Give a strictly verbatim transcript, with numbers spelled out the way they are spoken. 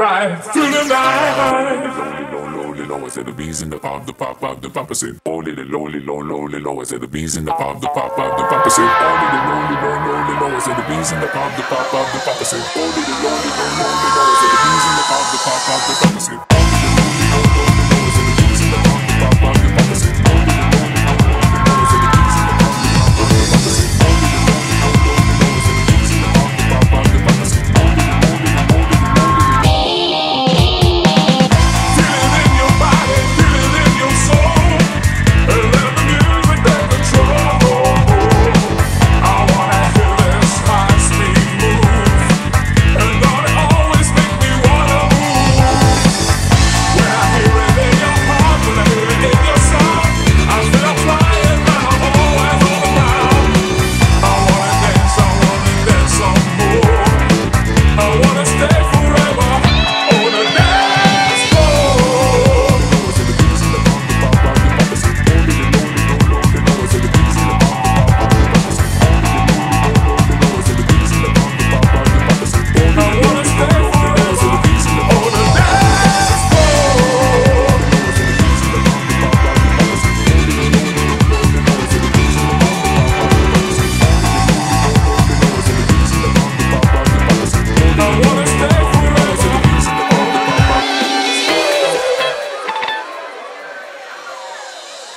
right through the night. Lonely, low, lonely, low. I said the bees in the pop, the pop, pop, the pop. I said lonely, lonely, low, lonely, low. I said the bees in the pop, the pop, pop, the pop. I said lonely, lonely, low, lonely, low. I said the bees in the pop, the pop, pop, the pop. I said lonely, lonely, low, lonely, low. I said the bees in the pop, the pop, pop, the pop. I said